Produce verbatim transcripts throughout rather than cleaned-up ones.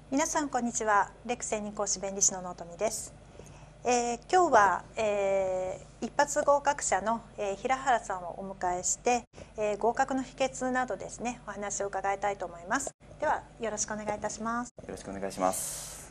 皆さんこんにちは。レク専任講師弁理士の納富です。えー、今日は、えー、一発合格者の、えー、平原さんをお迎えして、えー、合格の秘訣などですね、お話を伺いたいと思います。ではよろしくお願いいたします。 よろしくお願いします。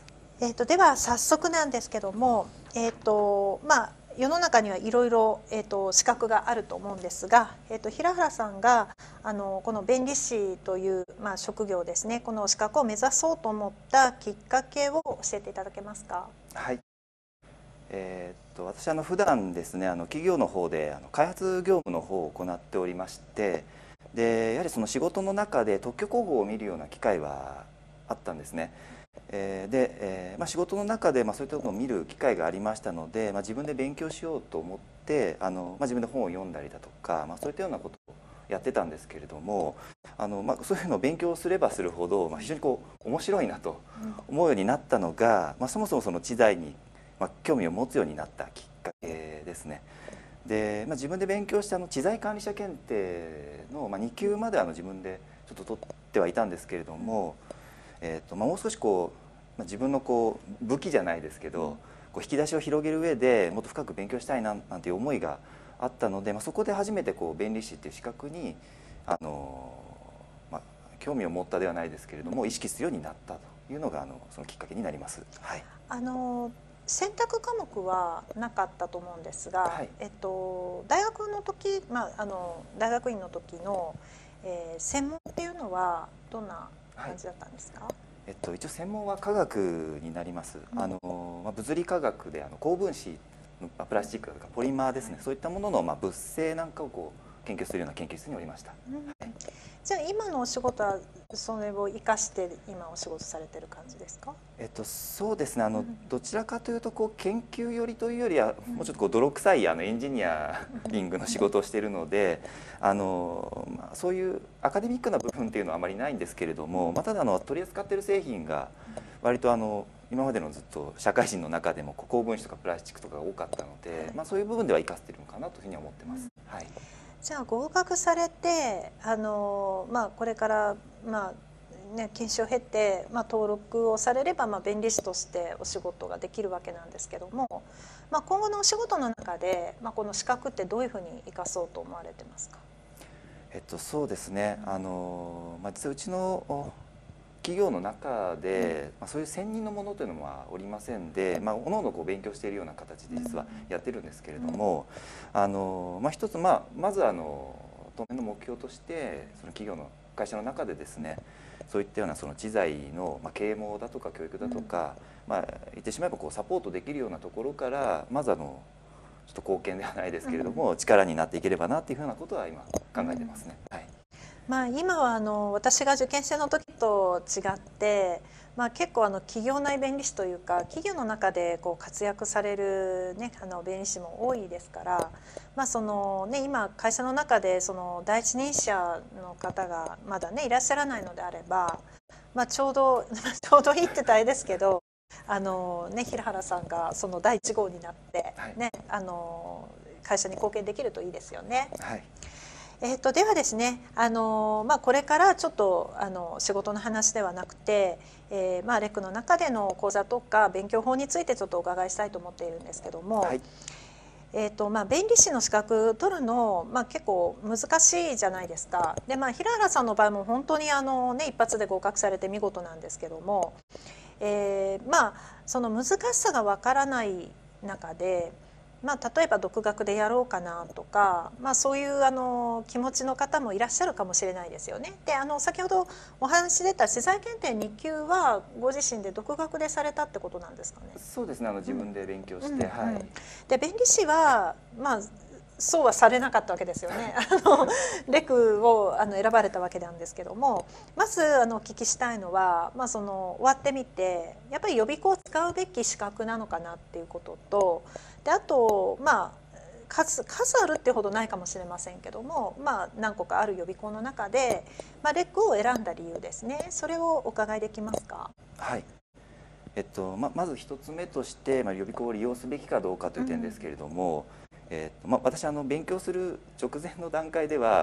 えー、とでは早速なんですけども、えーとまあ、世の中にはいろいろ資格があると思うんですが、えー、と平原さんがあのこの弁理士という、まあ、職業ですね、この資格を目指そうと思ったきっかけを教えていただけますか。 はい、えー、っと私あの普段ですね、あの企業の方であの開発業務の方を行っておりまして、でやはりその仕事の中で特許公募を見るような機会はあったんですね。えー、で、えーまあ、仕事の中で、まあ、そういったことを見る機会がありましたので、まあ、自分で勉強しようと思ってあの、まあ、自分で本を読んだりだとか、まあ、そういったようなことをやってたんですけれども、あの、まあ、そういうのを勉強すればするほど、まあ、非常にこう面白いなと思うようになったのが、まあ、そもそもその知財に、まあ、興味を持つようになったきっかけですね。で、まあ、自分で勉強したあの知財管理者検定の、まあ、に級まであの自分でちょっと取ってはいたんですけれども、えーとまあ、もう少しこう、まあ、自分のこう武器じゃないですけど、こう引き出しを広げる上でもっと深く勉強したいななんていう思いがあったので、まあ、そこで初めてこう弁理士っていう資格にあの、まあ、興味を持ったではないですけれども意識するようになったというのがあのそのきっかけになります。はい、 あの選択科目はなかったと思うんですが、 はい、 えっと、大学の時、まあ、あの大学院の時の、えー、専門っていうのはどんな感じだったんですか。はい、 えっと、一応専門は科学になります。あの、まあ、物理科学であの高分子のプラスチックとかポリマーですね、はい、そういったものの、まあ、物性なんかをこう研究するような研究室におりました。うん、はい、 じゃあ今のお仕事はそれを生かして今お仕事されてる感じですか。 えっと、そうですね、あの、うん、どちらかというとこう研究寄りというよりはもうちょっとこう泥臭いあのエンジニアリングの仕事をしているので、あの、まあ、そういうアカデミックな部分っていうのはあまりないんですけれども、まあ、ただあの取り扱っている製品が割とあの今までのずっと社会人の中でも高分子とかプラスチックとかが多かったので、まあ、そういう部分では生かせているのかなというふうに思ってます。はい、 じゃあ合格されてあの、まあ、これからまあね、研修を経て、まあ、登録をされれば、まあ、弁理士としてお仕事ができるわけなんですけども、まあ、今後のお仕事の中で、まあ、この資格ってどういうふうに生かそうと思われてますか。 えっと、そうですね、あの、まあ、実はうちの企業の中で、まあ、そういう専任のものというのはおりませんで、まあ、おのおのこう勉強しているような形で実はやってるんですけれども、あの、まあ、一つ、まあ、まずあの当面の目標としてその企業の会社の中でですね、そういったようなその知財の、まあ、啓蒙だとか教育だとか、まあ、言ってしまえばこうサポートできるようなところからまずあのちょっと貢献ではないですけれども、力になっていければなっていうふうなことは今考えてますね。はい、 まあ、今はあの私が受験生の時と違って、まあ、結構あの企業内弁理士というか企業の中でこう活躍される、ね、あの弁理士も多いですから、まあそのね、今会社の中でその第一人者の方がまだねいらっしゃらないのであれば、まあ、ちょうどちょうどいいって言ったらあれですけど、あの、ね、平原さんがその第一号になって、ね、はい、あの会社に貢献できるといいですよね。 はい、 えー、とではですね、あのまあ、これからちょっとあの仕事の話ではなくて、えーまあ、レックの中での講座とか勉強法についてちょっとお伺いしたいと思っているんですけども、はい、えーとまあ、弁理士の資格取るの、まあ、結構難しいじゃないですか。で、まあ、平原さんの場合も本当にあの、ね、一発で合格されて見事なんですけども、えーまあ、その難しさがわからない中で、まあ、例えば独学でやろうかなとか、まあ、そういうあの気持ちの方もいらっしゃるかもしれないですよね。で、あの先ほどお話出た資材検定に級はご自身で独学でされたってことなんですかね。 そうですね、あの自分で勉強して、うん、はい、 で弁理士はまあそうはされなかったわけですよね。あのレクをあの選ばれたわけなんですけども、まずあのお聞きしたいのは、まあ、その終わってみてやっぱり予備校を使うべき資格なのかなっていうことと、であとまあ数数あるっていうほどないかもしれませんけども、まあ、何個かある予備校の中で、まあ、レクを選んだ理由ですね、それをお伺いできますか。 はい、えっとままず一つ目として、まあ、予備校を利用すべきかどうかという点ですけれども、うん、えっとまあ、私あの勉強する直前の段階では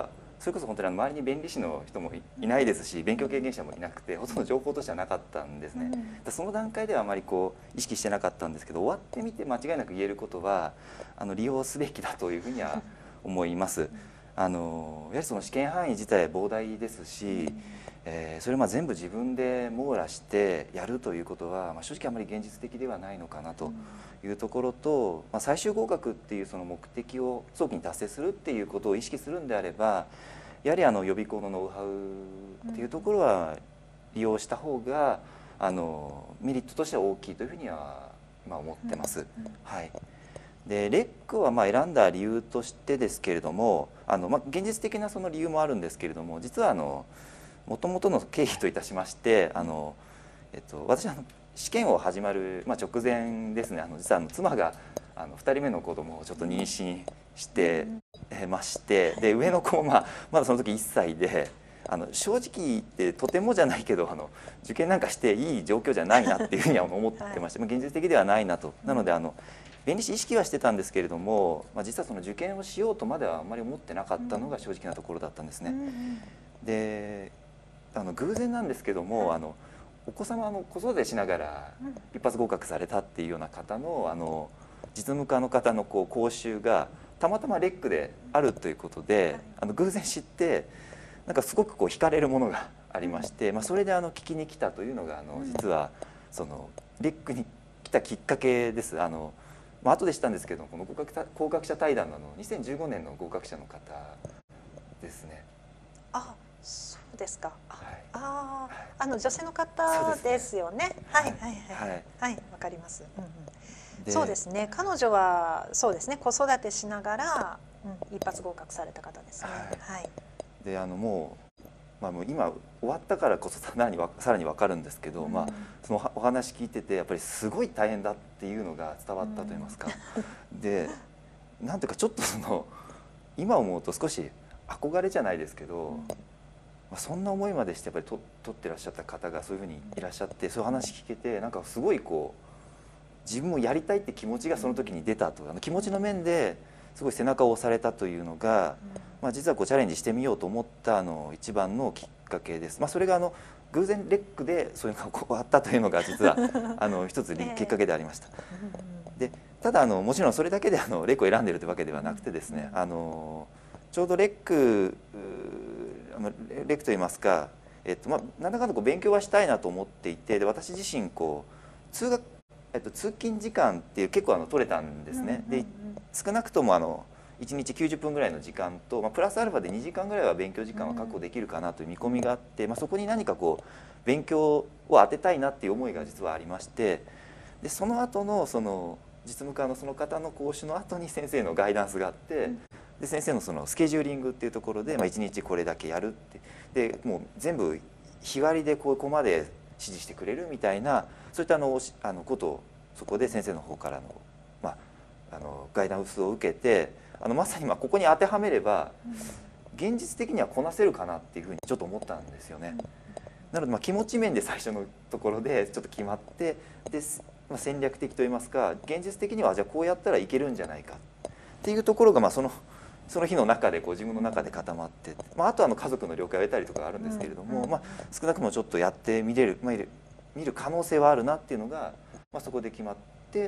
それこそ本当にあの周りに弁理士の人もいないですし、勉強経験者もいなくてほとんど情報としてはなかったんですね。うん、その段階ではあまりこう意識してなかったんですけど、終わってみて間違いなく言えることはあの利用すべきだというふうには思います。あのやはりその試験範囲自体膨大ですし、えー、それをまあ全部自分で網羅してやるということは、まあ、正直あまり現実的ではないのかなというところと、まあ、最終合格っていうその目的を早期に達成するっていうことを意識するんであれば、やはりあの予備校のノウハウっていうところは利用した方があのメリットとしては大きいというふうにはまあ思ってます。はい。でレックはまあ選んだ理由としてですけれども、あのまあ現実的なその理由もあるんですけれども、実はあのもともとの経緯といたしまして、あの、えっと、私あの試験を始まる、まあ、直前ですね、あの実はあの妻があのふたりめの子供をちょっと妊娠してまして、で上の子も、まあ、まだその時いっさいで、あの正直言ってとてもじゃないけどあの受験なんかしていい状況じゃないなっていうふうには思ってまして、はい、現実的ではないなと。なのであの弁理士意識はしてたんですけれども、まあ、実はその受験をしようとまではあまり思ってなかったのが正直なところだったんですね。であの偶然なんですけども、あのお子様の子育てしながら一発合格されたっていうような方のあの実務家の方のこう講習がたまたまレックであるということで、あの偶然知ってなんかすごくこう惹かれるものがありまして、まあ、それであの聞きに来たというのがあの実はそのレックに来たきっかけです。あのまあ後で知ったんですけど、この合格合格者対談のにせんじゅうごねんの合格者の方ですね。 あ、そうですか。あ、 はい、 あ、あの女性の方ですよね。はいはいはいはい、わかります。うんうん、そうですね。彼女はそうですね。子育てしながら、うん、一発合格された方ですね。はい。はい、 であのもう。まあ、もう今終わったからこそさらにさらに分かるんですけど、うん、まあ、そのお話聞いててやっぱりすごい大変だっていうのが伝わったといいますか、うん、でなんていうかちょっとその今思うと少し憧れじゃないですけど、うん、まあ、そんな思いまでしてやっぱりと取ってらっしゃった方がそういうふうにいらっしゃって、そういう話聞けてなんかすごいこう自分もやりたいって気持ちがその時に出たと、あの気持ちの面ですごい背中を押されたというのが、うん、まあ、実はこうチャレンジしてみようと思ったあの一番のきっかけです。まあ、それがあの偶然レックでそういうのがこうあったというのが実はあの一つきっかけでありました。でただあのもちろんそれだけであのレックを選んでいるというわけではなくてですね、あのちょうどレックあのレックといいますか、えっとまあ、なんだかんだこう勉強はしたいなと思っていて、で私自身こう通学、えっと、通勤時間っていう結構あの取れたんですね。で少なくともあのいちにちきゅうじゅっぷんぐらいの時間と、まあ、プラスアルファでにじかんぐらいは勉強時間は確保できるかなという見込みがあって、まあ、そこに何かこう勉強を当てたいなっていう思いが実はありまして、でその後のその実務家のその方の講習の後に先生のガイダンスがあって、で先生のそのスケジューリングっていうところで、まあ、いちにちこれだけやるってでもう全部日割りでここまで指示してくれるみたいな、そういったあのあのことをそこで先生の方からの、まあ、あのガイダンスを受けて、あのまさにまあここに当てはめれば現実的にはこなせるかなっていうふうにちょっと思ったんですよね。なのでまあ気持ち面で最初のところでちょっと決まって、で、まあ、戦略的といいますか現実的にはじゃあこうやったらいけるんじゃないかっていうところがまあそのその日の中でこう自分の中で固まって、まあ、あとはあの家族の了解を得たりとかあるんですけれども、まあ、少なくともちょっとやってみれる、まあ、見る可能性はあるなっていうのが、まあ、そこで決まって、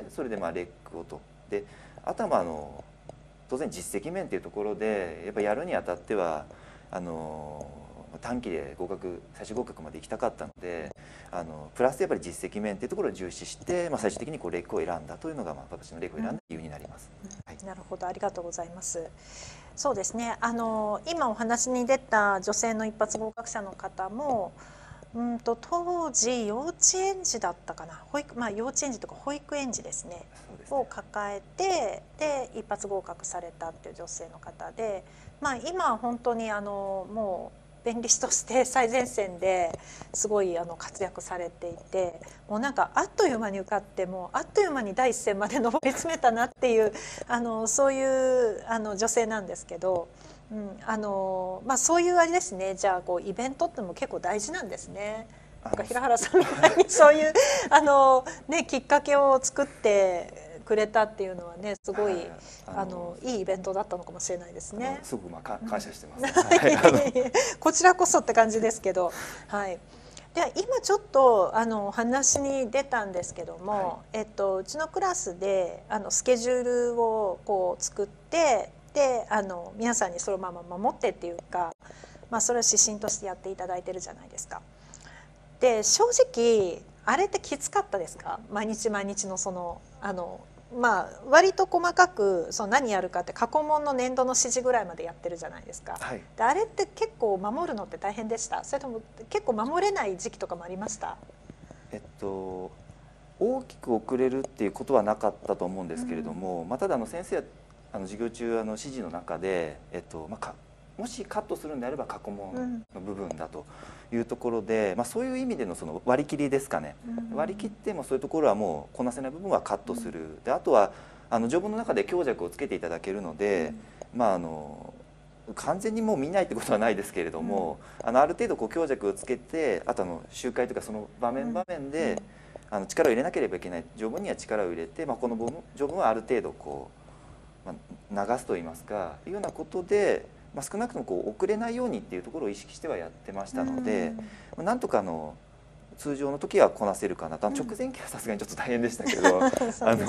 それでまあレックをとで、あとはまああの当然実績面っていうところでやっぱやるにあたってはあの短期で合格最終合格まで行きたかったので、あのプラスやっぱり実績面っていうところを重視して、まあ、最終的にこうレックを選んだというのが、まあ、私のレックを選んだ理由になります。 はい、なるほど、ありがとうございます。そうですね、あの今お話に出た女性の一発合格者の方もうんと当時幼稚園児だったかな、保育、まあ、幼稚園児とか保育園児ですね、ですねを抱えてで一発合格されたっていう女性の方で、まあ、今本当にあのもう弁理士として最前線ですごいあの活躍されていて、もうなんかあっという間に受かってもうあっという間に第一線まで上り詰めたなっていうあのそういうあの女性なんですけど。うん、あのまあそういうあれですね。じゃあこうイベントっても結構大事なんですね。なんか平原さんみたいにそういうあのねきっかけを作ってくれたっていうのはね、すごい、はい、ああのいいイベントだったのかもしれないですね。 すごくまあ感謝してます、はい、 こちらこそって感じですけど、はい。では今ちょっとあのお話に出たんですけども、はい、えっと、うちのクラスであのスケジュールをこう作って、であの皆さんにそのまま守ってっていうか、まあ、それを指針としてやっていただいてるじゃないですか。で正直あれってきつかったですか？毎日毎日のそのあのまあ割と細かくその何やるかって過去問の年度の指示ぐらいまでやってるじゃないですか、はい、であれって結構守るのって大変でした？それとも結構守れない時期とかもありました？ えっと大きく遅れるっていうことはなかったと思うんですけれども、うん、まあ、ただあの先生はあの授業中あの指示の中で、えっとまあ、かもしカットするんであれば過去問の部分だというところで、うん、まあ、そういう意味でのその割り切りですかね、うん、割り切ってもそういうところはもうこなせない部分はカットする、うん、であとはあの条文の中で強弱をつけていただけるので、うん、まああの完全にもう見ないってことはないですけれども、うん、あのある程度こう強弱をつけて、あとあの集会とかその場面場面で、うん、あの力を入れなければいけない条文には力を入れて、まあ、この条文はある程度こう、まあ、流すといいますかいうようなことで、まあ、少なくともこう遅れないようにっていうところを意識してはやってましたので、うん、なんとかあの通常の時はこなせるかなと。直前期はさすがにちょっと大変でしたけど、あのはい直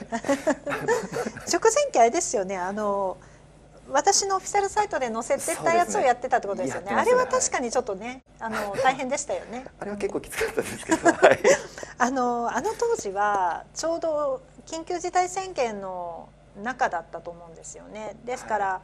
前期あれですよね、あの私のオフィシャルサイトで載せてたやつをやってたってことですよね。あれは確かにちょっとね、あの大変でしたよね。 あれは結構きつかったですけど、はい、 あのあの当時はちょうど緊急事態宣言の中だったと思うんですよね。ですから、はい、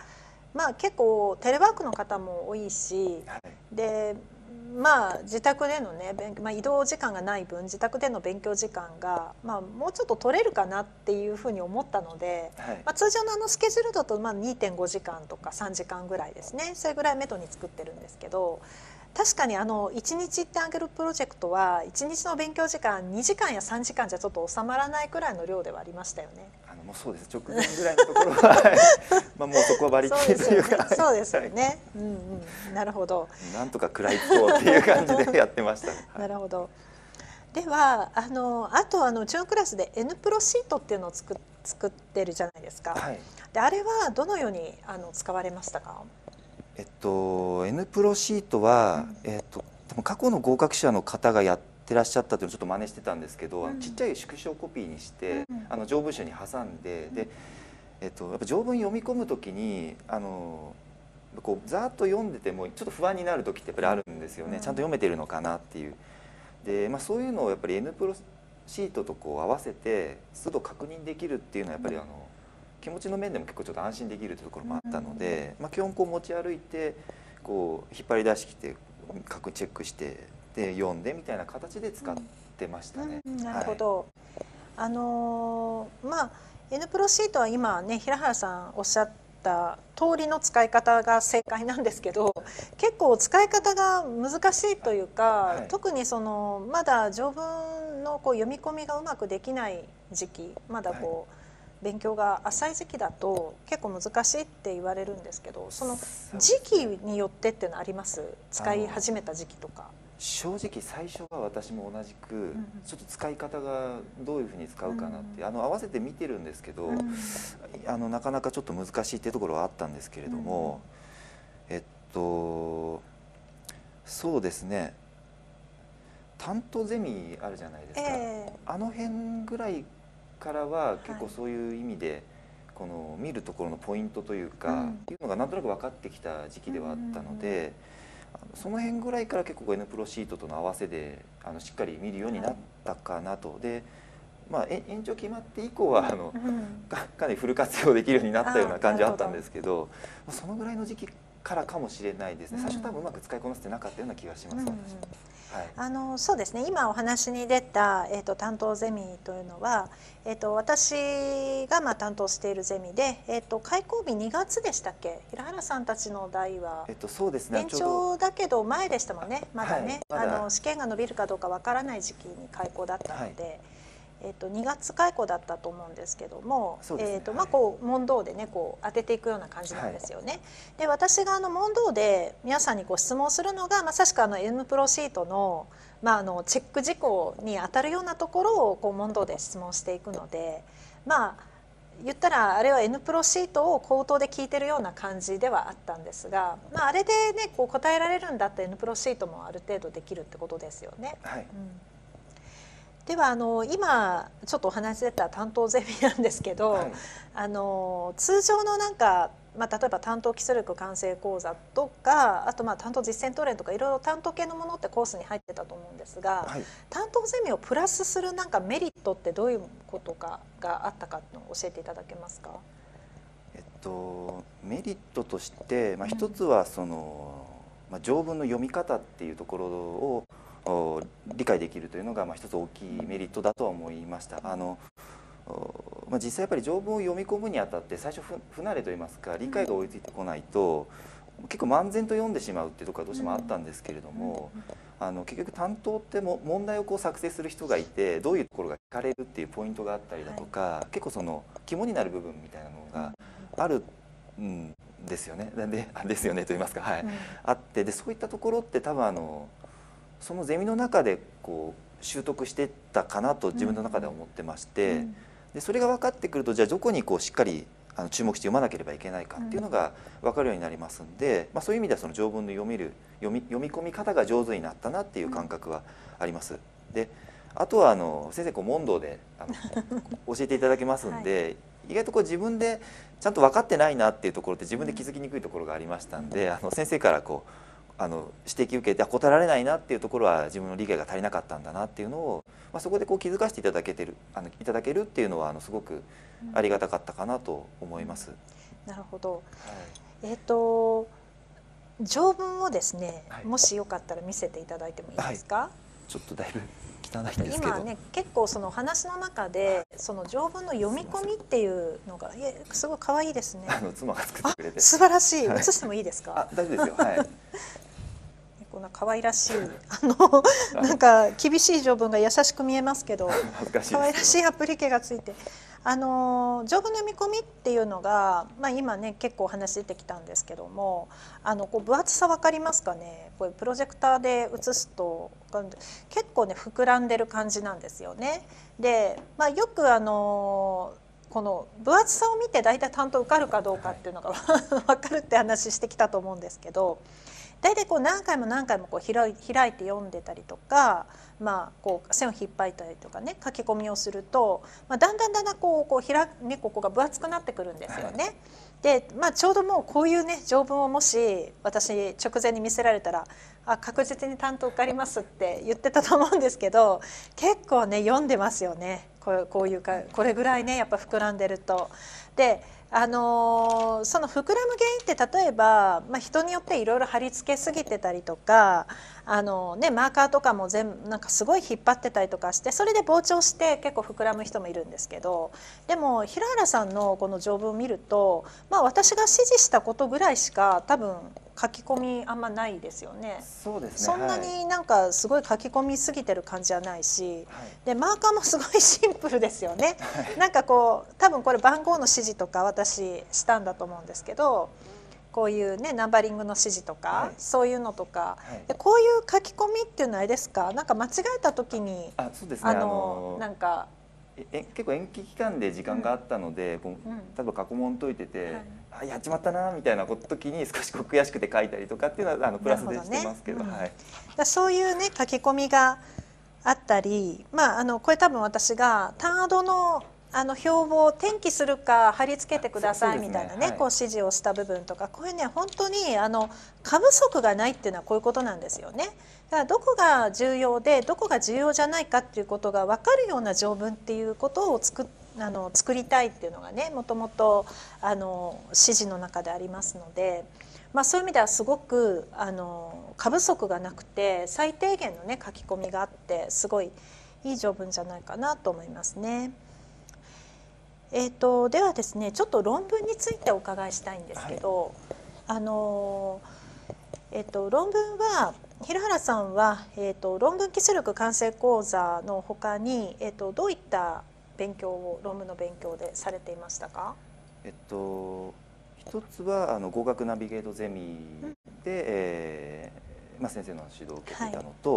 まあ結構テレワークの方も多いし、はい、でまあ自宅でのね、まあ、移動時間がない分自宅での勉強時間が、まあ、もうちょっと取れるかなっていうふうに思ったので、はい、まあ、通常のあのスケジュールだとまあ にてんごじかんとかさんじかんぐらいですね、それぐらいめどに作ってるんですけど、確かにあのいちにちってあげるプロジェクトはいちにちの勉強時間にじかんやさんじかんじゃちょっと収まらないくらいの量ではありましたよね。 あのもうそうです、直前ぐらいのところはまあもうそこはバリ切りというか、 そうですよね、うんうん、なるほど。 なんとか食らいつこうっていう感じでやってました、はい、 なるほど。ではあのあとあのうちのクラスで N プロシートっていうのを作作ってるじゃないですか、はい、であれはどのようにあの使われましたか？ えっと N プロシートは、うん、えっと多分過去の合格者の方がやってらっしゃったというのをちょっと真似してたんですけど、うん、ちっちゃい縮小コピーにして、うん、あの条文集に挟んで、うん、で、えっと、やっぱ条文読み込むときにあのこうざーっと読んでてもちょっと不安になる時ってやっぱりあるんですよね、うん、ちゃんと読めてるのかなっていう。で、まあ、そういうのをやっぱり N プロシートとこう合わせて都度確認できるっていうのはやっぱりあの気持ちの面でも結構ちょっと安心できるというところもあったので、まあ、基本こう持ち歩いてこう引っ張り出してきて各チェックしてで読んでみたいな形で使ってましたね。 うんうん、なるほど、はい、あのー、まあ N プロシートは今ね平原さんおっしゃった通りの使い方が正解なんですけど、結構使い方が難しいというか、はい、特にそのまだ条文のこう読み込みがうまくできない時期、まだこう、はい、勉強が浅い時期だと結構難しいって言われるんですけど、その時期によってっていうのはあります？使い始めた時期とか。 正直最初は私も同じくちょっと使い方がどういうふうに使うかなって、あの合わせて見てるんですけど、あのなかなかちょっと難しいっていうところはあったんですけれども、えっとそうですね、担当ゼミあるじゃないですか、えー、あの辺ぐらいからは結構そういう意味でこの見るところのポイントというか、うん、っていうのがなんとなく分かってきた時期ではあったので、その辺ぐらいから結構 N プロシートとの合わせであのしっかり見るようになったかなと。で、まあ、延長決まって以降はあの、うん、か, かなりフル活用できるようになったような感じはあったんですけど、そのぐらいの時期からかもしれないですね。最初多分うまく使いこなせてなかったような気がします、うん、はい、 あのそうですね、今お話に出た、えー、と担当ゼミというのは、えー、と私がまあ担当しているゼミで、えー、と開講日にがつでしたっけ？平原さんたちの代は、 えっとそうですね、 延長だけど前でしたもんね、まだね、はい、まだあの試験が伸びるかどうかわからない時期に開講だったので、はい、えー、とにがつ開講だったと思うんですけども、えーとまあ、こう問答でねこう当てていくような感じなんですよね。はい、で私があの問答で皆さんにこう質問するのがまさしくあの N プロシートの、まあ、あのチェック事項に当たるようなところをこう問答で質問していくので、 まあ言ったらあれは N プロシートを口頭で聞いてるような感じではあったんですが、まあ、あれでねこう答えられるんだったら N プロシートもある程度できるってことですよね。 はい、 うん、ではあの今ちょっとお話出た担当ゼミなんですけど、はい、あの通常のなんか、まあ、例えば担当基礎力完成講座とかあとまあ担当実践トレーンとかいろいろ担当系のものってコースに入ってたと思うんですが、はい、担当ゼミをプラスするなんかメリットってどういうことかがあったかっていうのを教えていただけますか？ えっと、メリットとして、まあ、一つはその、まあ、条文の読み方っていうところを理解できるというのがまあ一つ大きいメリットだとは思いました。あのまあ、実際やっぱり条文を読み込むにあたって最初不慣れといいますか理解が追いついてこないと結構漫然と読んでしまうっていうところがどうしてもあったんですけれども、あの結局担当っても問題をこう作成する人がいてどういうところが聞かれるっていうポイントがあったりだとか、結構その肝になる部分みたいなのがあるんですよね。でですよねと言いますか、はい、あってでそういったところって多分あのそのゼミの中でこう習得していったかなと自分の中では思ってまして、でそれが分かってくるとじゃあどこにこうしっかりあの注目して読まなければいけないかっていうのが分かるようになりますんで、まあ、そういう意味ではその条文の読みる読み読み込み方が上手になったなっていう感覚はあります。であとはあの先生こう問答であの教えていただけますんで、はい、意外とこう自分でちゃんと分かってないなっていうところって自分で気づきにくいところがありましたんで、あの先生からこうあの指摘受けて答えられないなっていうところは自分の理解が足りなかったんだなっていうのを、まあ、そこでこう気づかせていただけてるあのいただけるっていうのはあのすごくありがたかったかなと思います。 うん、なるほど、はい、えっと条文をですね、はい、もしよかったら見せていただいてもいいですか？はい、 ちょっとだいぶ汚いんですけど、 今ね結構その話の中でその条文の読み込みっていうのがいやすごい可愛いですね。 あの妻が作ってくれて素晴らしい。映してもいいですか？ あ、大丈夫ですよ。はい。 こんな可愛らしいあのなんか厳しい条文が優しく見えますけど可愛らしいアプリケがついて、あの条文の読み込みっていうのが、まあ、今ね結構お話出てきたんですけども、あのこう分厚さ分かりますかね？これプロジェクターで映すと結構ね膨らんでる感じなんですよね。で、まあ、よくあのこの分厚さを見て大体担当受かるかどうかっていうのが分かるって話してきたと思うんですけど。大体こう何回も何回もこう開い開いて読んでたりとか、まあ、こう線を引っ張ったりとかね書き込みをすると、まあ、だんだんだんだんこうこう開ねここが分厚くなってくるんですよね。で、まあ、ちょうどもうこういうね条文をもし私直前に見せられたらあ確実に担当受かりますって言ってたと思うんですけど、結構ね読んでますよね。こう、こういうかこれぐらいねやっぱ膨らんでると。であのー、その膨らむ原因って例えば、まあ、人によっていろいろ貼り付けすぎてたりとか、あのーね、マーカーとかも全部なんかすごい引っ張ってたりとかしてそれで膨張して結構膨らむ人もいるんですけど、でも平原さんのこの条文を見ると、まあ、私が指示したことぐらいしか多分書き込みあんまないですよね。 そうですね。 そんなになんかすごい書き込みすぎてる感じはないし、はい、でマーカーもすごいシンプルですよね。はい、なんかこう多分これ番号の指示とか私したんだと思うんですけど、こういうねナンバリングの指示とか、はい、そういうのとか、はい、でこういう書き込みっていうのはあれですか？なんか間違えた時にあそうですね、あのなんかえ結構延期期間で時間があったので、うん、例えば過去問解いてて、はい、あやっちまったなみたいな時に少しこう悔しくて書いたりとかっていうのはあのプラスでしてますけど、はい、 だそういうね書き込みがあったり、まあ、あのこれ多分私が単アドのあの表を転記するか貼り付けてくださいみたいなね、こう指示をした部分とか、これね本当にあの過不足がないっていうのはこういうことなんですよね。だからどこが重要でどこが重要じゃないかっていうことが分かるような条文っていうことを作あの作りたいっていうのがねもともとあの指示の中でありますので。まあ、そういう意味ではすごくあの過不足がなくて最低限のね書き込みがあってすごいいい条文じゃないかなと思いますね。えー、とではですねちょっと論文についてお伺いしたいんですけど、はい、あのえー、と論文は平原さんは、えー、と論文基礎力完成講座のほかに、えー、とどういった勉強を論文の勉強でされていましたか？ えっと一つはあの合格ナビゲートゼミで、うんえーまあ、先生の指導を受けていたのと、はい、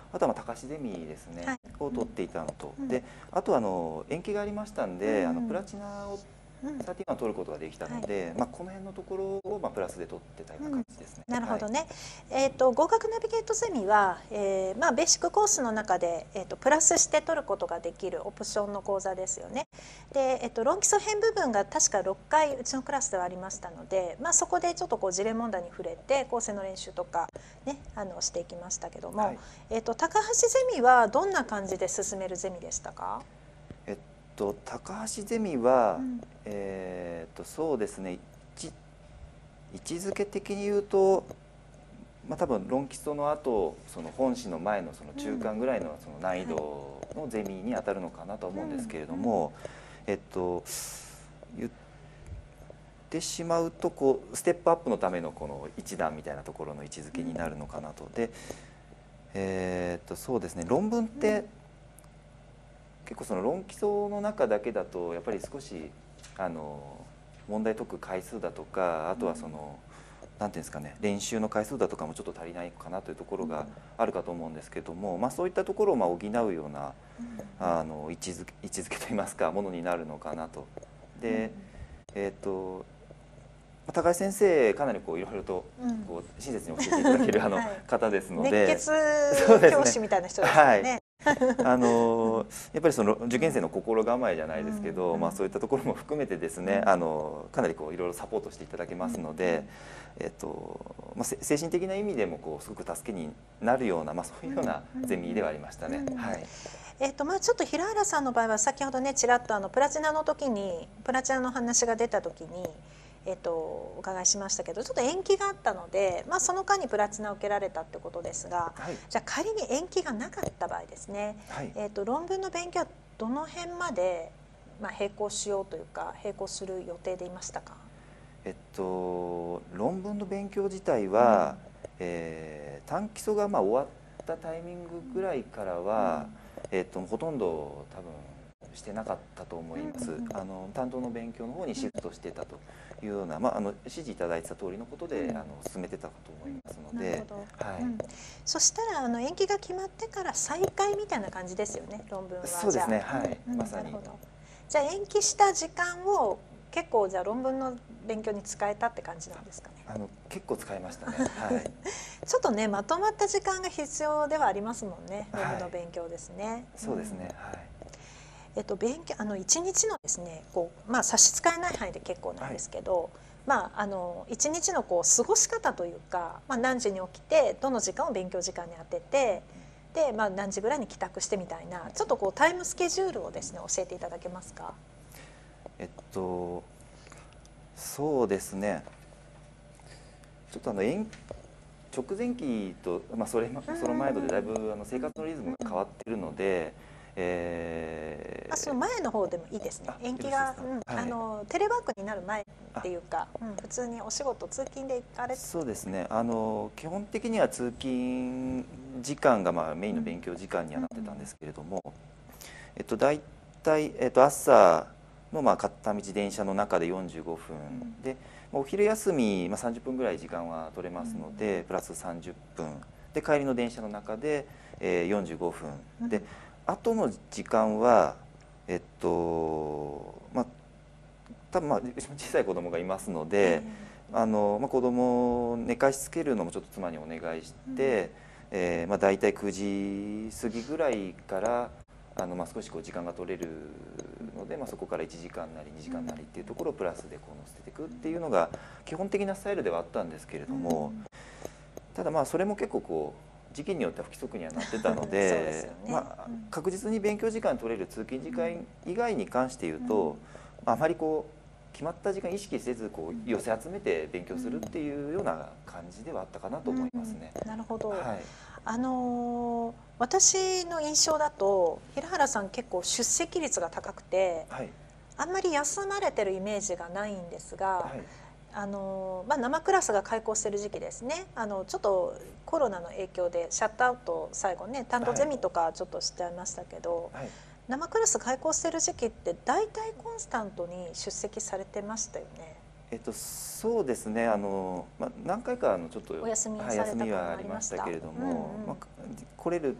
あとはまあ高橋ゼミですね、 はい、 を取っていたのと、 うん、 であとはあの延期がありましたんで、 うん、 あのプラチナをサーティワンを取ることができたので、はい、まあ、この辺のところをまあプラスで取ってたような感じですね。 うん、なるほどね、はい、えーと、合格ナビゲートゼミは、えーまあ、ベーシックコースの中で、えーと、プラスして取ることができるオプションの講座ですよね。で、えーと、論基礎編部分が確かろっかいうちのクラスではありましたので、まあ、そこでちょっとこう事例問題に触れて構成の練習とか、ね、あのしていきましたけども、はい、えーと、高橋ゼミはどんな感じで進めるゼミでしたか？ えっと、高橋ゼミは、うん、えー、っとそうですね、位置づけ的に言うと、まあ、多分論基礎の後その本試の前のその中間ぐらいのその難易度のゼミに当たるのかなと思うんですけれども、えっと言ってしまうとこうステップアップのためのこの一段みたいなところの位置づけになるのかなと。で、えー、っとそうですね、論文って結構その論基礎の中だけだとやっぱり少しあの問題解く回数だとか、あとはそのなんていうんですかね、練習の回数だとかもちょっと足りないかなというところがあるかと思うんですけども、まあ、そういったところをまあ補うようなあの位置づけ位置づけといいますかものになるのかなと。で、えっと高橋先生かなりこういろいろとこう親切に教えていただけるあの方ですので、 熱血教師みたいな人ですよね。 あのやっぱりその受験生の心構えじゃないですけど、まあ、そういったところも含めてですね、あのかなりこういろいろサポートしていただけますので、えっとまあ、精神的な意味でもこうすごく助けになるような、まあ、そういうようなゼミではありましたね。はい。 えっとまあ、ちょっと平原さんの場合は先ほどねちらっとあのプラチナの時にプラチナの話が出た時にえっと、お伺いしましたけど、ちょっと延期があったので、まあ、その間にプラチナを受けられたってことですが、はい、じゃあ仮に延期がなかった場合ですね、はい、えっと、論文の勉強はどの辺まで、まあ、並行しようというか並行する予定でいましたか？ えっと、論文の勉強自体は、うん、えー、短基礎がまあ終わったタイミングぐらいからは、うん、えっと、ほとんど多分してなかったと思います。あの担当の勉強の方にシフトしてたというような、まあ、あの指示いただいてた通りのことで、うん、あの進めてたかと思いますので、はい、うん、 そしたらあの延期が決まってから再開みたいな感じですよね、論文は。 そうですね、はい、うん、まさに。 じゃあ延期した時間を結構じゃあ論文の勉強に使えたって感じなんですかね。 あの結構使いましたね。はい。 ちょっとねまとまった時間が必要ではありますもんね、論文の勉強ですね。はい、 そうですね。はい。 えっと、勉強あのいちにちのですねこう、まあ、差し支えない範囲で結構なんですけど、はい、まあ、あのいちにちのこう過ごし方というか、まあ、何時に起きてどの時間を勉強時間に当ててで、まあ、何時ぐらいに帰宅してみたいなちょっとこうタイムスケジュールをですね教えていただけますか？ えっとそうですね、ちょっとあの直前期と、まあ、それその前とでだいぶあの生活のリズムが変わっているので。えー、 あその前の方でもいいですね。延期が、うん、はい、あのテレワークになる前っていうか、うん、普通にお仕事通勤で行かれて。 そうですね、あの基本的には通勤時間がまあメインの勉強時間にはなってたんですけれども、うん、えっと大体、えっと、朝のまあ片道電車の中でよんじゅうごふん、うん、でお昼休み、まあ、さんじゅっぷんぐらい時間は取れますので、うん、プラスさんじゅっぷんで帰りの電車の中で、えー、よんじゅうごふん、うん、で後の時間はえっとまあ多分まあ小さい子供がいますので、うん、あのまあ、子供を寝かしつけるのもちょっと妻にお願いして、うん、えー、まあ、大体くじ過ぎぐらいからあのまあ少しこう時間が取れるので、まあ、そこからいちじかんなりにじかんなりっていうところをプラスでこう乗せていくっていうのが基本的なスタイルではあったんですけれども、うん、ただまあそれも結構こう時期によっては不規則にはなってたので、ね、まあ、確実に勉強時間取れる通勤時間以外に関して言うと、うん、あまりこう決まった時間意識せずこう寄せ集めて勉強するっていうような感じではあったかなと思いますね。 うん、なるほど、 はい、 あのー、私の印象だと平原さん結構出席率が高くて、はい、あんまり休まれてるイメージがないんですが、はい、あのまあ、生クラスが開校してる時期ですね、あのちょっとコロナの影響でシャットアウト最後ね担当ゼミとかちょっとしちゃいましたけど、はい、生クラス開校してる時期って大体コンスタントに出席されてましたよね。 えっと、そうですね、あの、まあ、何回かあのちょっとお休みはありましたけれども、うんうん、まあ、来れる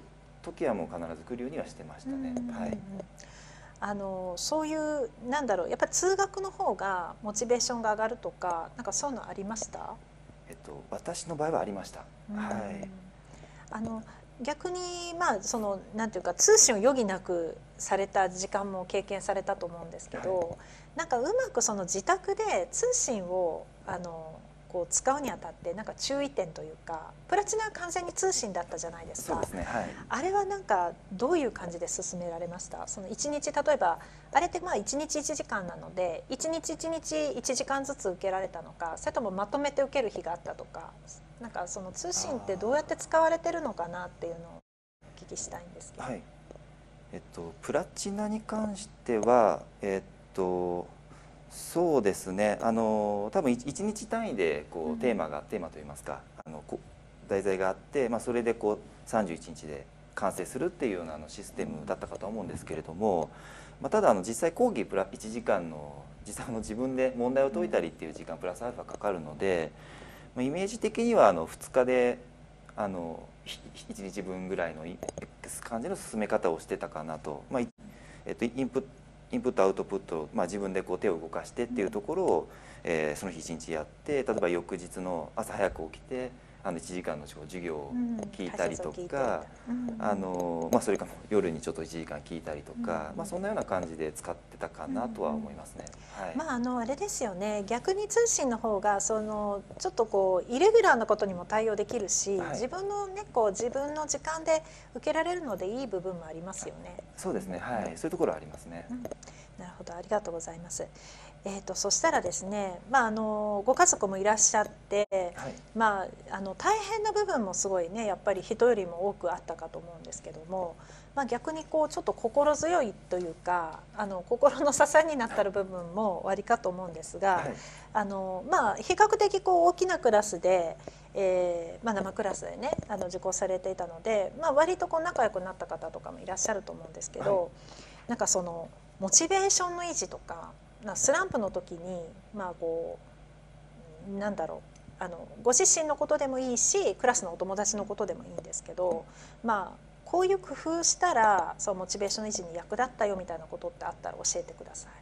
時はもう必ず来るようにはしてましたね。はい。 あのそういうなんだろう、やっぱり通学の方がモチベーションが上がるとか、なんかそういうのありました？ えっと私の場合はありました。はい。 あの逆にまあそのなんていうか通信を余儀なくされた時間も経験されたと思うんですけど、はい、なんかうまくその自宅で通信をあのこう使うにあたってなんか注意点というか、プラチナは完全に通信だったじゃないですか。 そうですね、はい、 あれはなんかどういう感じで進められました？そのいちにち、例えばあれってまあいちにちいちじかんなのでいちにちいちにちいちじかんずつ受けられたのか、それともまとめて受ける日があったとか、なんかその通信ってどうやって使われてるのかなっていうのをお聞きしたいんですけど。 はい、えっとプラチナに関してはえっとそうですね、あの多分いちにち単位でこうテーマが、うん、テーマといいますか、あのこ題材があって、まあ、それでこうさんじゅういちにちで完成するっていうようなあのシステムだったかと思うんですけれども、まあ、ただあの実際講義プラいちじかんの実際の自分で問題を解いたりっていう時間プラスアルファかかるので、まあ、イメージ的にはあのふつかであのいちにちぶんぐらいの感じの進め方をしてたかなと、まあえっと、インプットインプットアウトプット、まあ、自分でこう手を動かしてっていうところを、えー、その日一日やって、例えば翌日の朝早く起きてあのいちじかんの授業を聞いたりとか、あの、まあ、それから夜にちょっといちじかん聞いたりとか、まあ、そんなような感じで使ってたかなとは思いますね。はい、 まああのあれですよね、逆に通信の方がそのちょっとこうイレギュラーなことにも対応できるし、はい、自分のねこう自分の時間で受けられるのでいい部分もありますよね。 そうですね、はい、うん、そういうところはありますね。うん、 なるほど、ありがとうございます。えー、とそしたらですね、まあ、あのご家族もいらっしゃって、はい、まあ、あの大変な部分もすごいねやっぱり人よりも多くあったかと思うんですけども、まあ、逆にこうちょっと心強いというかあの心の支えになったる部分もおありかと思うんですが、はい、あのまあ、比較的こう大きなクラスで、えーまあ、生クラスでねあの受講されていたので、まあ、割とこう仲良くなった方とかもいらっしゃると思うんですけど、はい、なんかそのモチベーションの維持とかスランプの時にまあこうなんだろう、あのご自身のことでもいいしクラスのお友達のことでもいいんですけど、まあこういう工夫したらそうモチベーション維持に役立ったよみたいなことってあったら教えてください。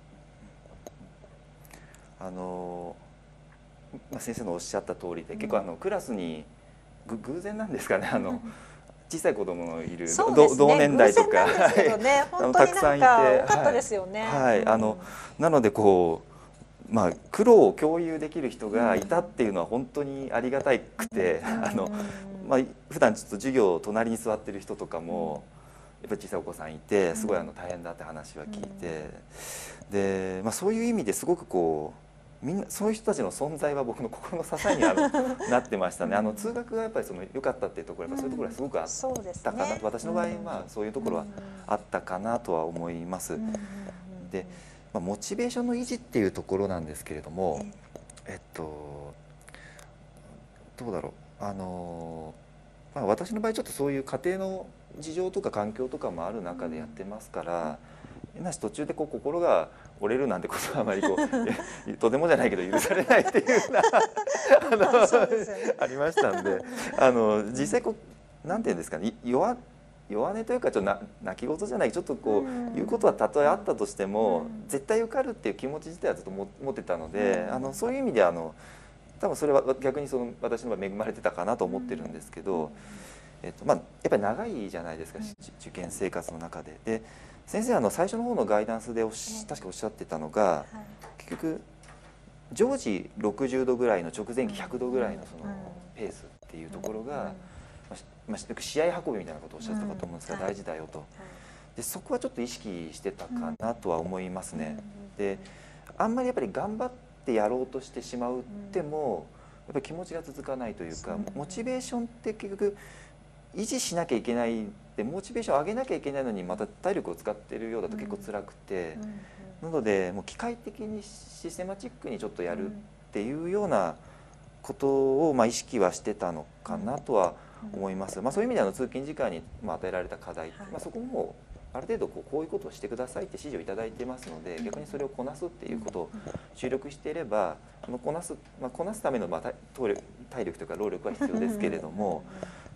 あの、まあ、先生のおっしゃった通りで、うん、結構あのクラスにぐ偶然なんですかね、あの小さい子供のいる、ね、同年代とか、 ね、たくさんいて多かったですよね。 はい、あのなのでこう、まあ、苦労を共有できる人がいたっていうのは本当にありがたくて、うん、あのまあ普段ちょっと授業隣に座ってる人とかも、やっぱり小さいお子さんいてすごいあの大変だって話は聞いて、で、まあ、そういう意味ですごくこうみんなそういう人たちの存在は僕の心の支えにあるなってましたね。あの通学がやっぱりその良かったっていうところ、やっぱそういうところはすごくあったかな、うんね、私の場合はそういうところはあったかなとは思います。で、まあ、モチベーションの維持っていうところなんですけれども、えっとどうだろう、あの、まあ、私の場合ちょっとそういう家庭の事情とか環境とかもある中でやってますから、変なし途中でこう心が折れるなんてことはあまりこうとてもじゃないけど許されないっていうようなあの、ね、ありましたんで、あの実際こうなんていうんですかね、弱弱音というかちょっとな泣き言じゃない、ちょっとこう言うことはたとえあったとしても絶対受かるっていう気持ち自体はずっと持ってたので、あのそういう意味であの多分それは逆にその私の場合恵まれてたかなと思ってるんですけど、えっとまあ、やっぱり長いじゃないですか、受験生活の中で。で先生あの最初の方のガイダンスでおし確かおっしゃってたのが、はい、結局常時ろくじゅうどぐらいの直前期ひゃくどぐらいのそのペースっていうところが、まあ、試合運びみたいなことをおっしゃってたかと思うんですが、大事だよと。でそこはちょっと意識してたかなとは思いますね。であんまりやっぱり頑張ってやろうとしてしまうってもやっぱり気持ちが続かないというか、モチベーションって結局維持しなきゃいけないでモチベーションを上げなきゃいけないのにまた体力を使っているようだと結構辛くて、なのでもう機械的にシステマチックにちょっとやるっていうようなことをまあ意識はしてたのかなとは思います。まあ、そういう意味であの通勤時間にまあ与えられた課題、まあ、そこもある程度こうこういうことをしてくださいって指示をいただいてますので、逆にそれをこなすっていうことを注力していれば、こなす、まあ、こなすためのまあ体力というか労力は必要ですけれども、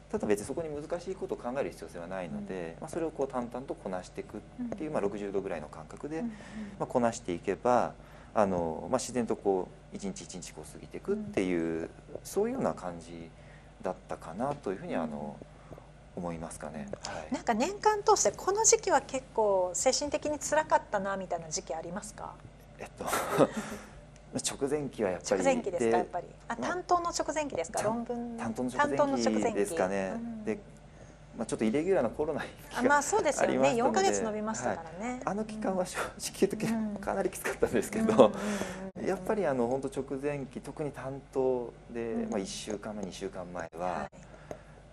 ただ別にそこに難しいことを考える必要性はないので、まあ、それをこう淡々とこなしていくっていう、まあ、ろくじゅうどぐらいの感覚で、まあ、こなしていけばあの、まあ、自然とこう一日一日こう過ぎていくっていう、そういうような感じだったかなというふうにあの思いますかね。はい、 なんか年間通してこの時期は結構精神的に辛かったなみたいな時期ありますか？ えっと直前期はやっぱり直前期ですか？やっぱりあ、担当の直前期ですか？論文担当の直前期ですかね。で、まあ、ちょっとイレギュラーなコロナあ、まあそうですよね。よんかげつ延びましたからね、はい、 あの期間は正直言うとかなりきつかったんですけど、やっぱりあの本当直前期、特に担当で、まあ、いっしゅうかんまえにしゅうかんまえは、はい、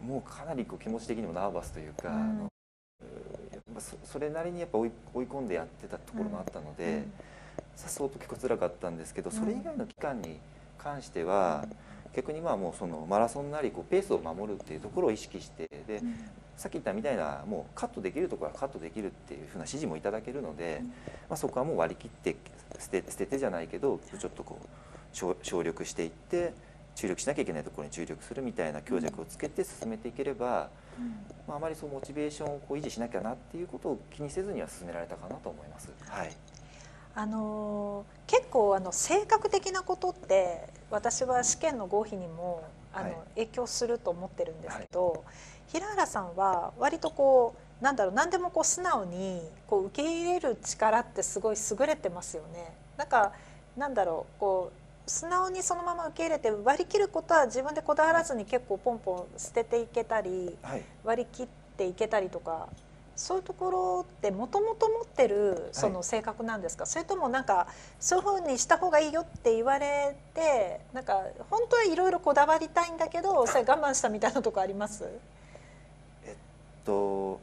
もうかなりこう気持ち的にもナーバスというか、うん、あのそ, それなりにやっぱ追い追い込んでやってたところもあったので、うん、相当結構辛かったんですけど、それ以外の期間に関しては、逆にまあもうそのマラソンなりこうペースを守るっていうところを意識して、で、うん、さっき言ったみたいなもうカットできるところはカットできるっていうふうな指示もいただけるので、うん、まあ、そこはもう割り切って捨て捨ててじゃないけどちょっとこう省力していって注力しなきゃいけないところに注力するみたいな強弱をつけて進めていければ、うん、まあ、あまりそうモチベーションをこう維持しなきゃなっていうことを気にせずには進められたかなと思います。はい、 あの結構あの性格的なことって私は試験の合否にもあの、はい、影響すると思ってるんですけど、はい、平原さんは割とこうなんだろう、何でもこう素直にこう受け入れる力ってすごい優れてますよね。なんかなんだろう、こう素直にそのまま受け入れて割り切ることは自分でこだわらずに結構ポンポン捨てていけたり、はい、割り切っていけたりとか、そういうところってもともと持ってるその性格なんですか？はい、それともなんかそういうふうにした方がいいよって言われて、なんか本当はいろいろこだわりたいんだけどそれ我慢したみたいなとこあります？ えっと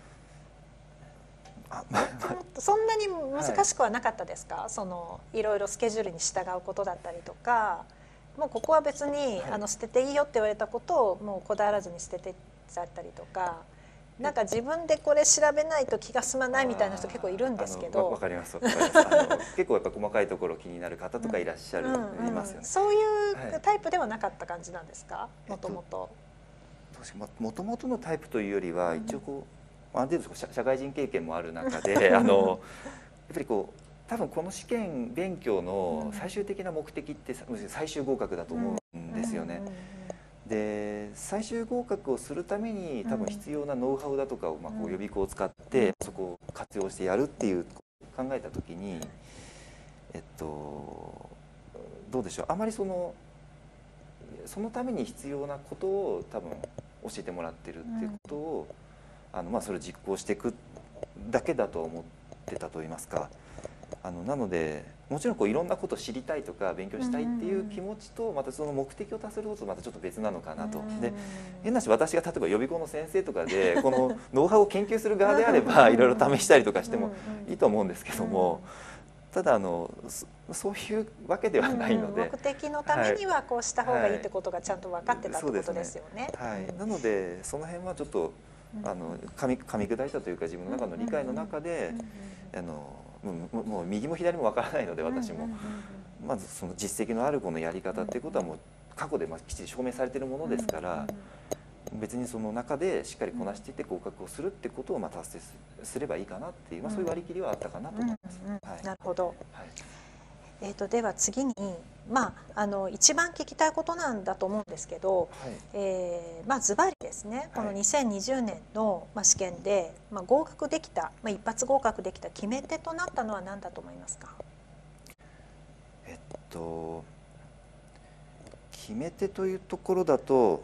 あそんなに難しくはなかったですか？はい、そのいろいろスケジュールに従うことだったりとか、もうここは別に、はい、あの捨てていいよって言われたことをもうこだわらずに捨ててっちゃったりとか。なんか自分でこれ調べないと気が済まないみたいな人結構いるんですけど。 わかります。わかります。あの結構やっぱ細かいところ気になる方とかいらっしゃる、うんうんうん、いますよね。 そういうタイプではなかった感じなんですか？もともと。 もともとのタイプというよりは一応こう、うん、ある程度社会人経験もある中であのやっぱりこう多分この試験勉強の最終的な目的って最終合格だと思うんですよね。で最終合格をするために多分必要なノウハウだとかをまあこう予備校を使ってそこを活用してやるっていう考えた時に、えっとどうでしょう、あまりそのそのために必要なことを多分教えてもらってるっていうことを、あのまあそれを実行していくだけだと思ってたと言いますか。あのなのでもちろんこういろんなことを知りたいとか勉強したいっていう気持ちとまたその目的を達することとまたちょっと別なのかなと。で変なし私が例えば予備校の先生とかでこのノウハウを研究する側であればいろいろ試したりとかしてもいいと思うんですけども、ただあのそういうわけではないので、 目的のためにはこうした方がいいってことがちゃんと分かってたってことですよね。 はい、なのでその辺はちょっとあの噛み噛み砕いたというか自分の中の理解の中であのもうもう右も左もわからないので私もまずその実績のあるこのやり方っていうことはもう過去でまあきっちり証明されているものですから、別にその中でしっかりこなしていって合格をするってことをまあ達成すればいいかなっていう、まあ、そういう割り切りはあったかなと思います。 はい、なるほど。はい、えー、とでは次に、まあ、あの一番聞きたいことなんだと思うんですけど、はい、えーまあ、ズバリですね、このにせんにじゅうねんの、まあ、試験で、まあ、合格できた、まあ、一発合格できた決め手となったのは何だと思いますか？ えっと決め手というところだと、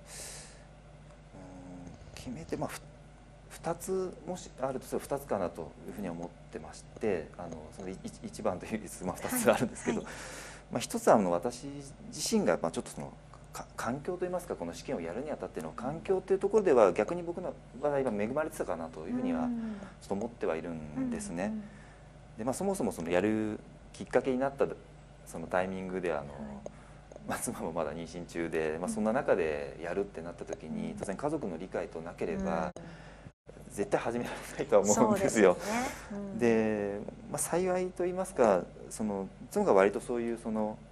決め手、まあ、ふたつもしあるとすればふたつかなというふうに思ってまして、あのそのいちばんという、まあ、ふたつあるんですけど、はいはい、まあ、ひとつはあの私自身がまあちょっとその環境といいますか、この試験をやるにあたっての環境というところでは逆に僕の場合は恵まれてたかなというふうにはちょっと思ってはいるんですね。で、まあ、そもそもそのやるきっかけになったそのタイミングであの、まあ、妻もまだ妊娠中で、まあ、そんな中でやるってなった時に当然家族の理解となければ絶対始められないとは思うんですよ。で、まあ、幸いと言いますか、その妻が割とそういうその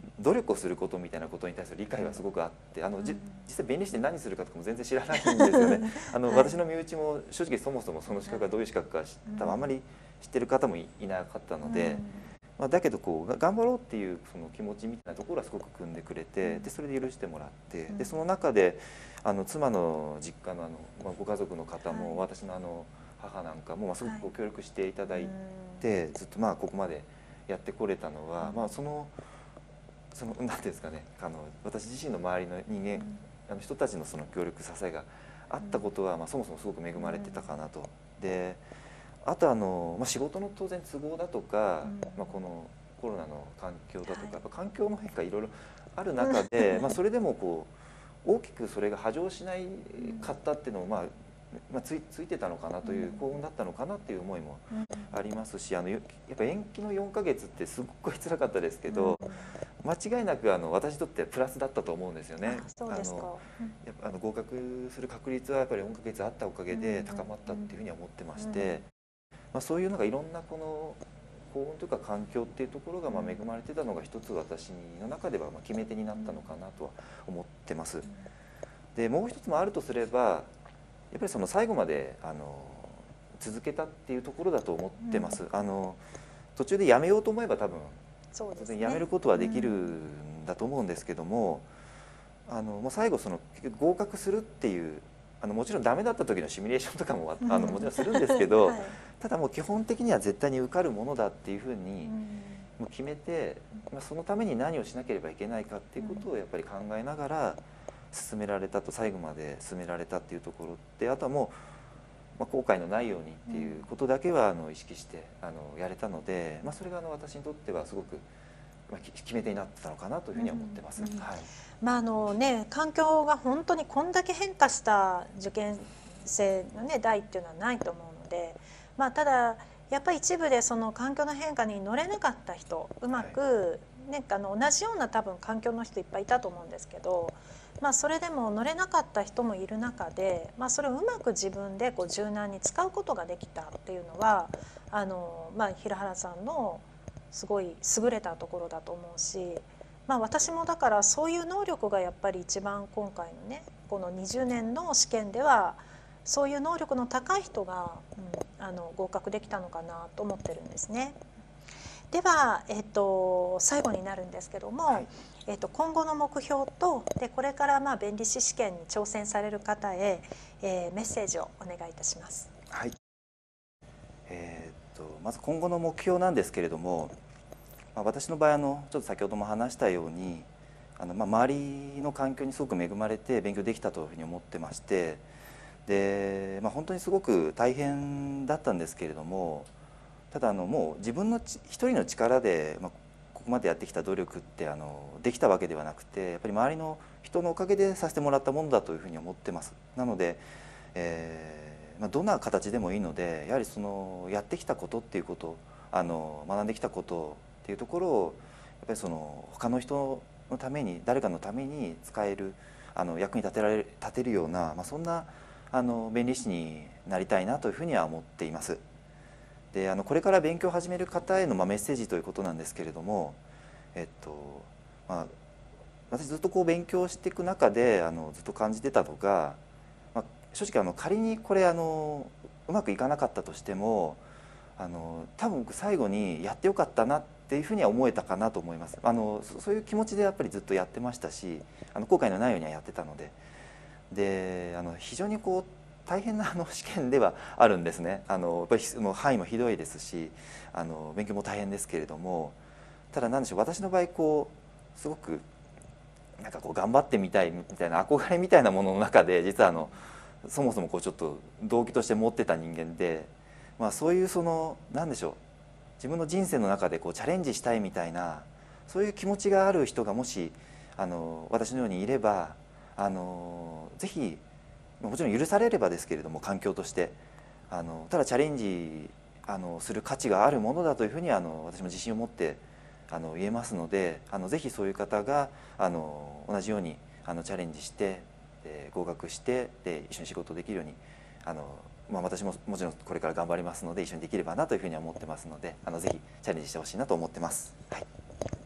努力をすることみたいなことに対する理解はすごくあって、あのじ実際弁理士で何するかとかも全然知らないんですよね。あの、はい、私の身内も正直そもそもその資格がどういう資格か多分あんまり知ってる方もいなかったので、まあ、だけどこう頑張ろうっていうその気持ちみたいなところはすごく汲んでくれて、でそれで許してもらって、でその中であの妻の実家のあの、まあ、ご家族の方も、私のあの母なんかもまあすごくご協力していただいて、ずっとまあここまでやってこれたのは、まあそのそのなんていうんですかね、あの私自身の周りの人間、あの人たちのその協力支えがあったことは、まあそもそもすごく恵まれてたかなと。であとあの、まあ、仕事の当然都合だとか、まあ、このコロナの環境だとか、やっぱ環境の変化いろいろある中で、まあそれでもこう大きくそれが波状しないかったっていうのも、まあまあ、ついついてたのかなという幸運だったのかなっていう思いもありますし、あのやっぱ延期のよんかげつってすっごい辛かったですけど、間違いなくあの私にとってプラスだったと思うんですよね。あのやっぱあの合格する確率はやっぱりよんかげつあったおかげで高まったっていうふうには思ってまして、まあ、そういうのがいろんなこの幸運というか環境っていうところがまあ恵まれてたのが一つ私の中ではまあ決め手になったのかなとは思ってます。でもう一つもあるとすれば、やっぱりその最後まであの続けたっていうところだと思ってます。うん、あの途中でやめようと思えば多分当然やめることはできるんだと思うんですけども、うん、あのもう最後その結局合格するっていう、あのもちろんダメだった時のシミュレーションとかもあのもちろんするんですけど、はい、ただもう基本的には絶対に受かるものだっていうふうにもう決めて、まあ、そのために何をしなければいけないかっていうことをやっぱり考えながら進められたと、最後まで進められたっていうところって、あとはもう、まあ、後悔のないようにっていうことだけはあの意識してあのやれたので、まあ、それがあの私にとってはすごく、まあ、決め手になってたのかなというふうには思ってます。 まああのね、環境が本当にこんだけ変化した受験生の、ね、代っていうのはないと思うので、まあ、ただやっぱり一部でその環境の変化に乗れなかった人、うまく、ね、あの同じような多分環境の人いっぱいいたと思うんですけど、まあ、それでも乗れなかった人もいる中で、まあ、それをうまく自分でこう柔軟に使うことができたっていうのはあの、まあ、平原さんのすごい優れたところだと思うし、まあ、私もだからそういう能力がやっぱり一番今回のねこのにじゅうねんの試験ではそういう能力の高い人が、うん、あの合格できたのかなと思ってるんですね。では、えっと、最後になるんですけども、はい、えっと、今後の目標とでこれからまあ弁理士試験に挑戦される方へ、えー、メッセージをお願いいたします。 はい、えー、っとまず今後の目標なんですけれども、まあ、私の場合あのちょっと先ほども話したようにあの、まあ、周りの環境にすごく恵まれて勉強できたというふうに思ってまして、で、まあ、本当にすごく大変だったんですけれども、ただあのもう自分の一人の力で、まあ、ここまでやってきた努力ってあのできたわけではなくて、やっぱり周りの人のおかげでさせてもらったものだというふうに思ってます。なので、えーまあ、どんな形でもいいので、やはりそのやってきたことっていうことあの学んできたことっていうところをやっぱりその他の人のために誰かのために使えるあの役に立てられる立てるような、まあ、そんなあの弁理士になりたいなというふうには思っています。であのこれから勉強を始める方へのまあメッセージということなんですけれども、えっとまあ、私ずっとこう勉強していく中であのずっと感じてたのが、まあ、正直あの仮にこれあのうまくいかなかったとしてもあの多分最後にやってよかったなっていうふうには思えたかなと思います。あのそういう気持ちでやっぱりずっとやってましたし、あの後悔のないようにはやってたので、であの非常にこう大変なあの試験ではあるんですね。あのやっぱりもう範囲もひどいですし、あの勉強も大変ですけれども、ただ何でしょう、私の場合こうすごくなんかこう頑張ってみたいみたいな憧れみたいなものの中で、実はあのそもそもこうちょっと動機として持ってた人間で、まあ、そういうその何でしょう、自分の人生の中でこうチャレンジしたいみたいなそういう気持ちがある人がもしあの私のようにいれば、あのぜひもちろん許されればですけれども、環境としてあのただチャレンジあのする価値があるものだというふうにあの私も自信を持ってあの言えますので、あのぜひそういう方があの同じようにあのチャレンジしてで合格してで一緒に仕事できるようにあの、まあ、私ももちろんこれから頑張りますので一緒にできればなというふうには思ってますので、あのぜひチャレンジしてほしいなと思ってます。はい、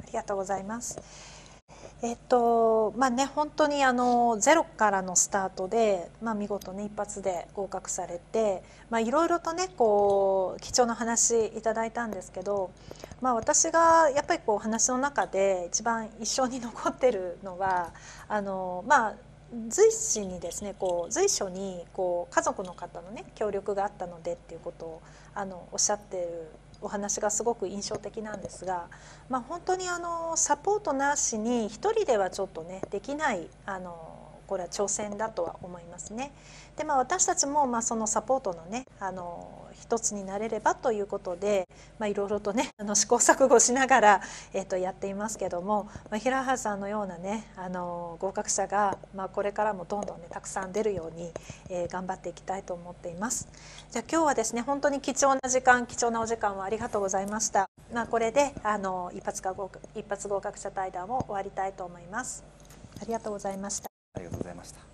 りがとうございます。えっとまあね、本当にあのゼロからのスタートで、まあ、見事ね一発で合格されて、まあ、いろいろとねこう貴重な話いただいたんですけど、まあ、私がやっぱりこう話の中で一番印象に残ってるのはあのまあ随時にですねこう随所にこう家族の方のね協力があったのでっていうことをあのおっしゃってるお話がすごく印象的なんですが、まあ、本当にあのサポートなしに一人ではちょっとねできないあのこれは挑戦だとは思いますね。で、まあ、私たちもまあそのサポートのねあの一つになれればということで、まあ、いろいろとねあの試行錯誤しながら、えっと、やっていますけども、まあ、平原さんのようなねあの合格者が、まあ、これからもどんどんねたくさん出るように、えー、頑張っていきたいと思っています。じゃあ今日はですね本当に貴重な時間貴重なお時間をありがとうございました。まあ、これであの一発か合格一発合格者対談を終わりたいと思います。ありがとうございました。 ありがとうございました。